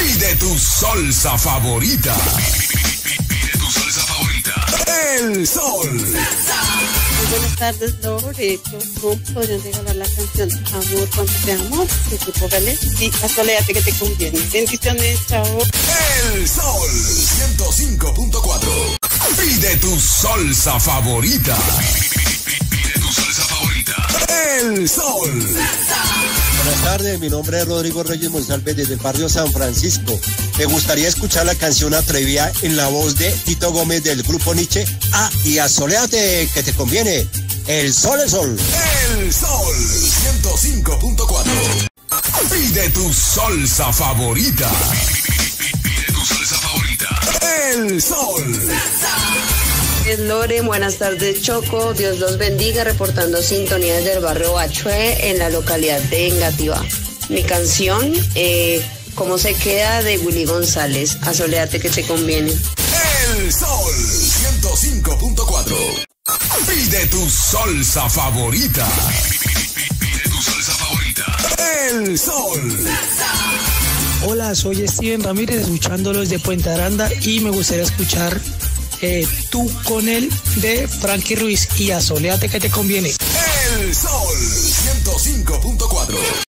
Pide tu salsa favorita. Pide tu salsa favorita. El Sol. Muy buenas tardes, Loreto. ¿Cómo podrían regalar la canción Amor cuando te amo? De Grupo Gales. Y asoléate que te conviene. Bendiciones, chao. El Sol 105.4. Pide tu salsa favorita. Pide tu salsa favorita. El Sol. Buenas tardes, mi nombre es Rodrigo Reyes Monsalve desde el barrio San Francisco. Me gustaría escuchar la canción Atrevida en la voz de Tito Gómez del grupo Nietzsche. Ah, y asoléate que te conviene. El Sol, el Sol. El Sol 105.4. Pide tu salsa favorita. Pide tu salsa favorita. El Sol. Es Lore, buenas tardes Choco, Dios los bendiga, reportando sintonías del barrio Bachué en la localidad de Engativá. Mi canción, ¿Cómo se queda? De Willy González, asoléate que te conviene. El Sol 105.4. Pide tu salsa favorita. Pide tu salsa favorita. El Sol. Hola, soy Steven Ramírez, escuchándolos de Puente Aranda y me gustaría escuchar Tú con él de Frankie Ruiz y asoléate que te conviene. El Sol 105.4.